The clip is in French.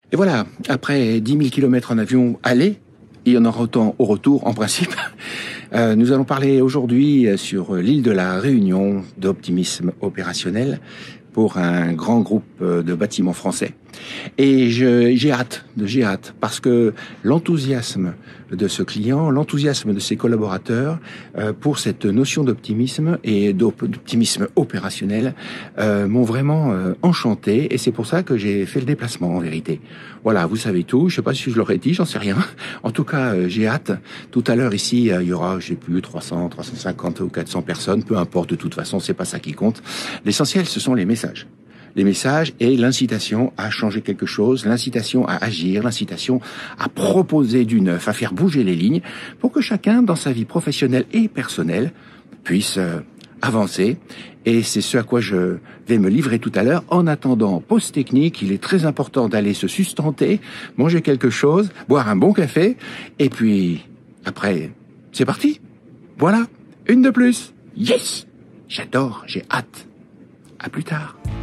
Et voilà, après 10 000 kilomètres en avion aller, il y en aura autant au retour en principe. Nous allons parler aujourd'hui sur l'île de la Réunion d'optimisme opérationnel pour un grand groupe de bâtiments français. Et j'ai hâte, parce que l'enthousiasme de ce client, l'enthousiasme de ses collaborateurs pour cette notion d'optimisme et d'optimisme opérationnel m'ont vraiment enchanté, et c'est pour ça que j'ai fait le déplacement en vérité. Voilà, vous savez tout, je sais pas si je l'aurais dit, j'en sais rien. En tout cas, j'ai hâte. Tout à l'heure ici, il y aura, je sais plus, 300, 350 ou 400 personnes, peu importe, de toute façon, c'est pas ça qui compte. L'essentiel, ce sont les messages. Les messages et l'incitation à changer quelque chose, l'incitation à agir, l'incitation à proposer du neuf, à faire bouger les lignes pour que chacun, dans sa vie professionnelle et personnelle, puisse avancer. Et c'est ce à quoi je vais me livrer tout à l'heure. En attendant, pause technique, il est très important d'aller se sustenter, manger quelque chose, boire un bon café, et puis après, c'est parti. Voilà, une de plus. Yes! J'adore, j'ai hâte. À plus tard.